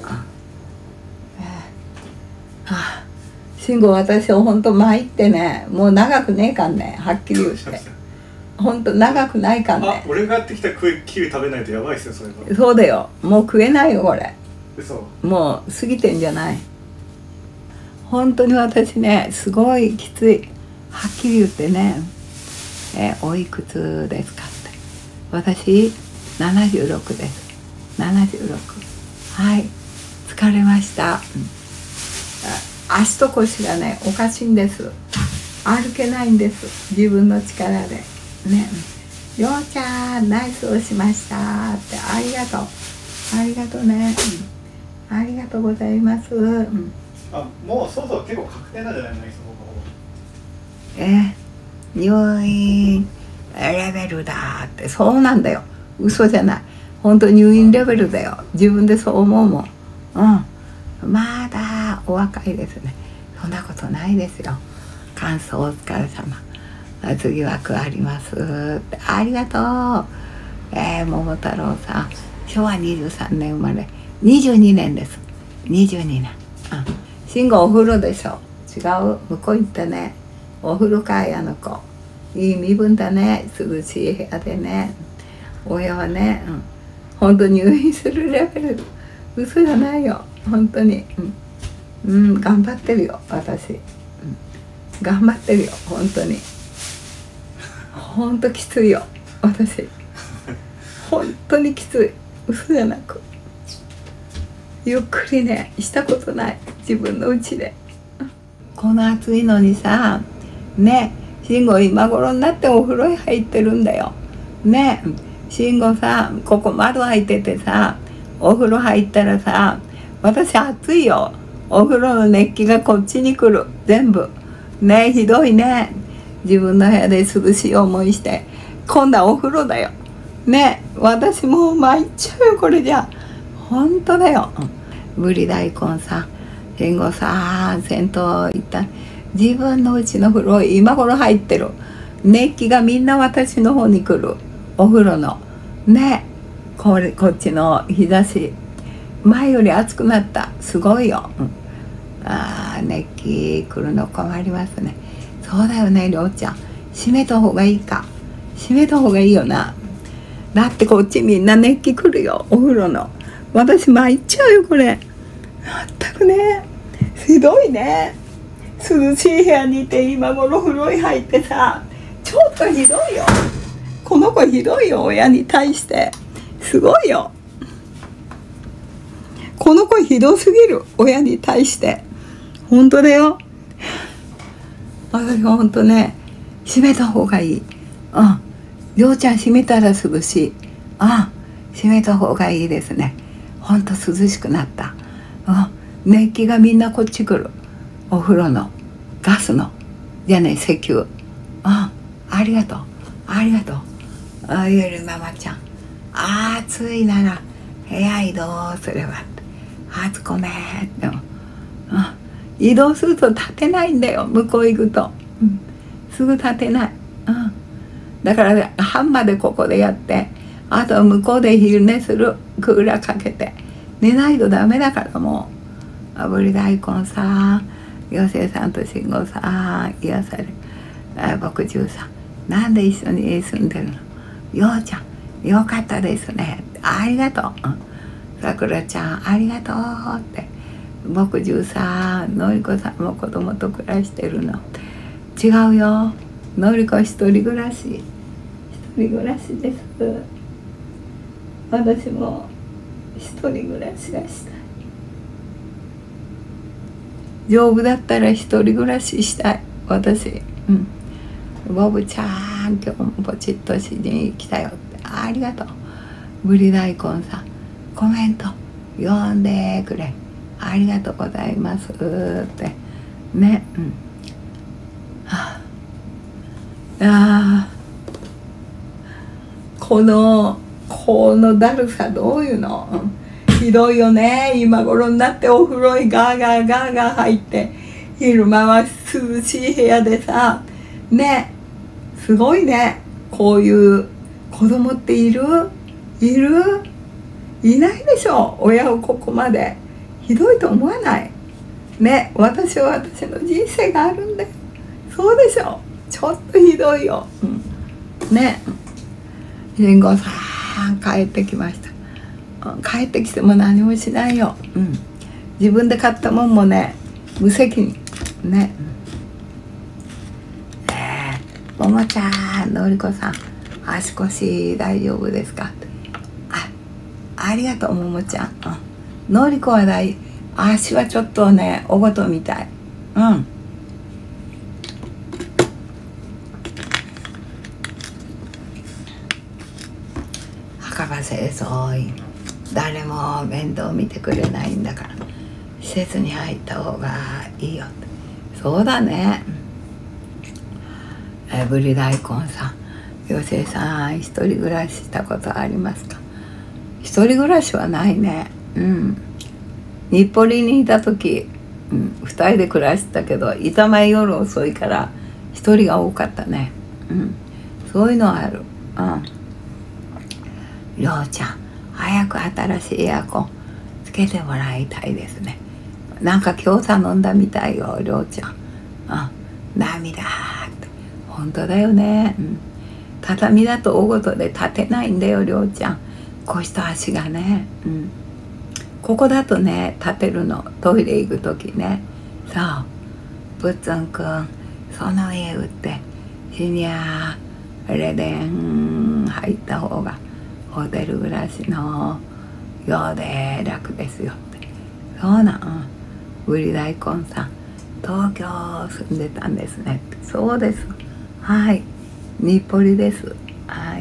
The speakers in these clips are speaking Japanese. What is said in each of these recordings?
慎吾、私は本当参ってね、もう長くねえかんね、はっきり言って。本当長くないかんね。 俺がやってきたキウイ食べないとやばいっすよ、それは。 そうだよ、もう食えないよこれ。 嘘。 もう過ぎてんじゃない。本当に私ね、すごいきつい。はっきり言ってね、おいくつですかって。私76です。76。はい、疲れました。足と腰がね、おかしいんです。歩けないんです、自分の力でね。りょうちゃんナイスをしましたって、ありがとう、ありがとうね、ありがとうございます。 もうそろそろ結構確定なんじゃないの、 入院レベルだって。そうなんだよ、嘘じゃない、本当入院レベルだよ、自分でそう思うもん。まだお若いですね。そんなことないですよ。感想お疲れ様、次枠ありますって、ありがとう。桃太郎さん、昭和23年生まれ、22年です。22年。慎吾お風呂でしょ。違う、向こう行ったね。お風呂かい、あの子。いい身分だね、涼しい部屋でね。親はね、本当入院するレベル、嘘じゃないよ本当に。頑張ってるよ私、頑張ってるよ本当に。本当きついよ私、本当にきつい、嘘じゃなく。ゆっくりねしたことない、自分の家で。この暑いのにさね、慎吾今頃になってお風呂に入ってるんだよね。慎吾さ、ここ窓開いててさ、お風呂入ったらさ、私暑いよ、お風呂の熱気がこっちに来る、全部ね。ひどいね。自分の部屋で涼しい思いして、今度はお風呂だよね。私もう参っちゃうよこれじゃ。本当だよ。ぶり大根さ、慎吾さん銭湯行った、自分の家の風呂今頃入ってる、熱気がみんな私の方に来る、お風呂のね。こっちの日差し前より暑くなった、すごいよ。熱気来るの困りますね。そうだよね、りょうちゃん、閉めた方がいいか、閉めた方がいいよな。だってこっちみんな熱気来るよ、お風呂の。私参っちゃうよこれ、まったくね、ひどいね。涼しい部屋にいて今頃風呂に入ってさ、ちょっとひどいよ、この子ひどいよ、親に対してすごいよ、この子ひどすぎる、親に対して。本当だよ、私本当ね、閉めた方がいい。りょうちゃん閉めたら涼しい。閉めた方がいいですね。本当涼しくなった。熱気がみんなこっち来る、お風呂のガスのじゃね、石油。ありがとう、ありがとう。ゆりママちゃん、暑いなら部屋移動すればって。ごめんっても、移動すると立てないんだよ、向こう行くと、すぐ立てない。だからハンマーでここでやって、あとは向こうで昼寝する、クーラーかけて寝ないとダメだから。もうぶり大根さん、よせいさんと慎吾さん癒される。牧獣さん、なんで一緒に住んでるの、ようちゃんよかったですね、ありがとう。さくらちゃんありがとうって。牧獣さん、のりこさんも子供と暮らしてるの。違うよ、のりこ一人暮らし、一人暮らしです。私も一人暮らしがしたい。丈夫だったら一人暮らししたい私。ボブちゃん今日もポチッとしに来たよって、ありがとう。ぶり大根さん、コメント読んでくれ、ありがとうございますってね。このだるさどういうの、ひどいよね。今頃になってお風呂にガーガーガーガー入って、昼間は涼しい部屋でさね。すごいね。こういう子供っていないでしょ、親をここまでひどいと思わないね。私は私の人生があるんだよ。そうでしょ。ちょっとひどいよ、ね。慎吾さん帰ってきました。帰ってきても何もしないよ、自分で買ったもんもね無責任ね。ももちゃん、のりこさん、足腰大丈夫ですか？ありがとう、ももちゃん。のりこは足はちょっとねおごとみたい。墓場清掃員、誰も面倒見てくれないんだから施設に入った方がいいよって。そうだね。ぶり大根さん、妖精さん、一人暮らししたことありますか？一人暮らしはないね。日暮里にいた時、2人で暮らしたけど板前夜遅いから一人が多かったね。そういうのはある。りょうちゃん、早く新しいエアコンつけてもらいたいですね。なんか今日頼んだみたいよ、りょうちゃん。涙って本当だよね。畳だと大ごとで立てないんだよ、りょうちゃん。腰と足がね。ここだとね立てるの、トイレ行く時ね。そう、ぶっつんくん、その家売ってシニアレデン入った方がホテル暮らしのようで楽ですよって。そうなん。ぶり大根さん、東京住んでたんですね。そうです。はい、日暮里です。はい。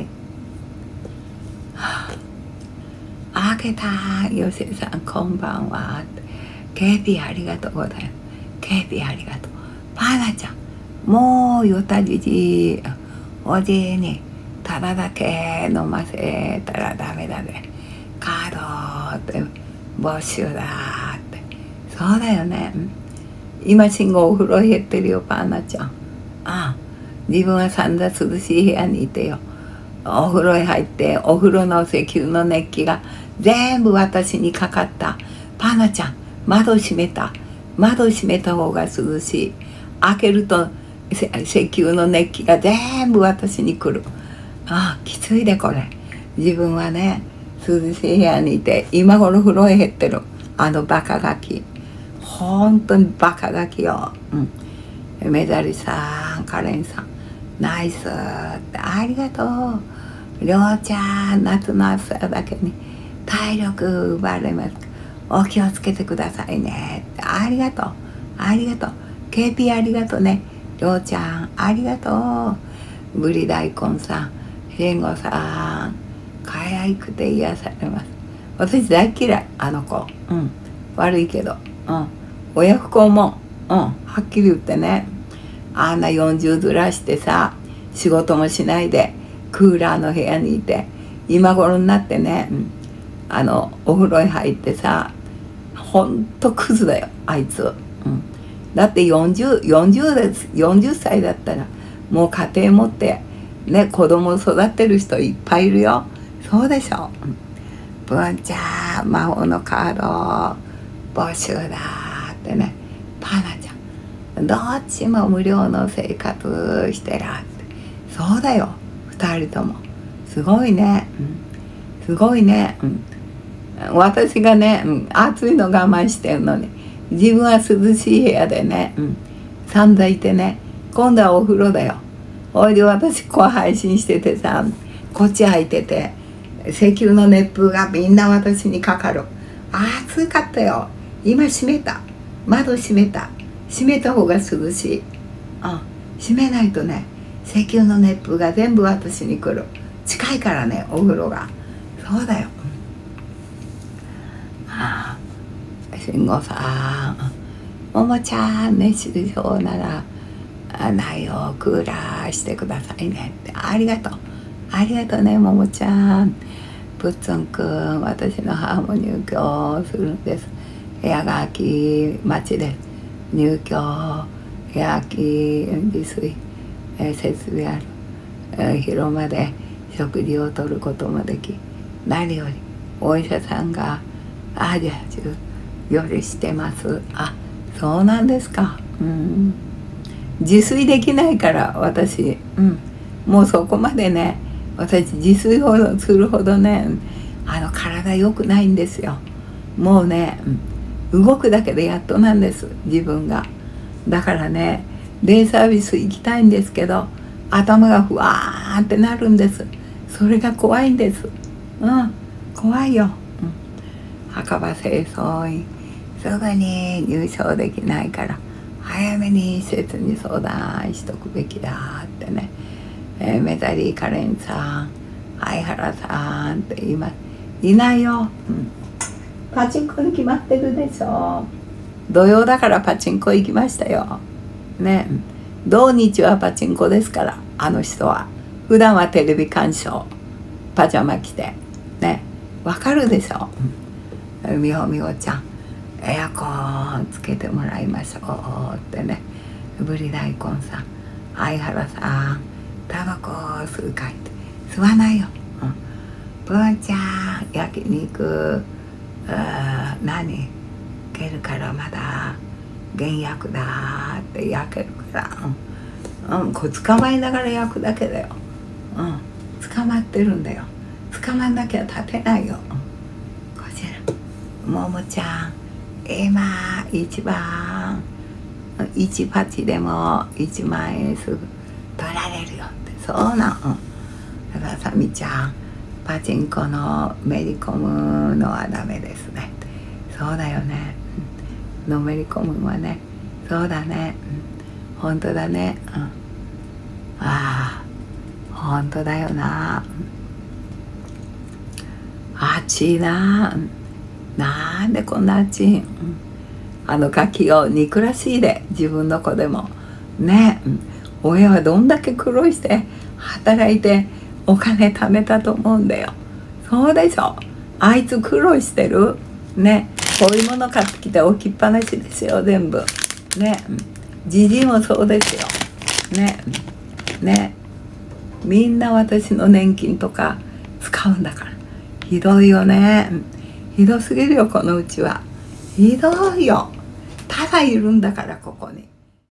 あげた、よしさんこんばんは。KP ありがとうございます。KP ありがとう。パーナちゃん、もうよたじじおじいにただだけ飲ませたらダメだね。カードって没収だって。そうだよね。今信号お風呂減ってるよ、パーナちゃん。自分は散々涼しい部屋にいてよ、お風呂へ入ってお風呂の石油の熱気が全部私にかかった。パーナちゃん、窓閉めた。窓閉めた方が涼しい。開けると石油の熱気が全部私に来る。きついでこれ。自分はね涼しい部屋にいて今頃風呂へ減ってる。バカガキ、本当にバカガキよ。メダリさん、カレンさん、ナイスってありがとう。りょうちゃん、夏の暑さだけに体力奪われます。お気をつけてくださいねって。ありがとう、ありがとう。 KP ありがとうね。りょうちゃんありがとう。ぶり大根さん、慎吾さん、かわいくて癒されます。私大嫌い、あの子。悪いけど、親不孝もはっきり言ってね。あんな40ずらしてさ、仕事もしないでクーラーの部屋にいて、今頃になってね、お風呂に入ってさ、ほんとクズだよあいつ。だって40歳だったらもう家庭持ってね、子供を育てる人いっぱいいるよ。そうでしょ。文ちゃん、魔法のカード募集だってね。パナちゃん、どっちも無料の生活してらって。そうだよ、2人ともすごいね。すごいね。私がね、暑いの我慢してるのに自分は涼しい部屋でね、散々いてね、今度はお風呂だよ。おいで私こう配信しててさ、こっち空いてて石油の熱風がみんな私にかかる。暑かったよ。今閉めた、窓閉めた。閉めた方が涼しい。閉めないとね、石油の熱風が全部私に来る。近いからね、お風呂が。そうだよ。慎吾さん、ももちゃん熱中症なら内容クーラーしてくださいねって。ありがとう、ありがとうね、ももちゃん。ぶっつんくん、私の母も入居するんです。部屋が空き待ちです。入居、部屋空き、自炊、設備ある、広間で食事をとることもでき、何よりお医者さんがじゃあよりしてます。あ、そうなんですか。自炊できないから私、もうそこまでね、私自炊をするほどね、体良くないんですよ。もうね、動くだけでやっとなんです、自分が。だからね、デイサービス行きたいんですけど、頭がふわーってなるんです。それが怖いんです。怖いよ。墓場清掃員すぐに入賞できないから早めに施設に相談しとくべきだってね、メタリー・カレンさん、相原さんって言います。いないよ。パチンコに決まってるでしょ。土曜だからパチンコ行きましたよ。ね、土日はパチンコですから、あの人は。普段はテレビ鑑賞、パジャマ着て。ね、わかるでしょ。みほちゃん、エアコンつけてもらいましょうってね。ぶり大根さん、相原さん、タバコ吸うかいって。吸わないよ。ぷーちゃん、焼肉、何けるからまだ原薬だって焼けるから、これ捕まえながら焼くだけだよ。捕まってるんだよ。捕まんなきゃ立てないよ。こちらももちゃん、今一番1パチでも1万円すぐ取られるよって。そうなん。だからさみちゃん、パチンコのめり込むのはダメですね。そうだよね。のめり込むはね。そうだね。本当だね。ああ、本当だよな。暑いな。なんでこんな暑い。ガキを憎らしいで、自分の子でもね。親はどんだけ苦労して働いてお金貯めたと思うんだよ。そうでしょ。あいつ苦労してるね。こういうもの買ってきて置きっぱなしですよ、全部ね。じじいもそうですよね。みんな私の年金とか使うんだから。ひどいよね。ひどすぎるよ、このうちは。ひどいよ。ただいるんだから、ここに。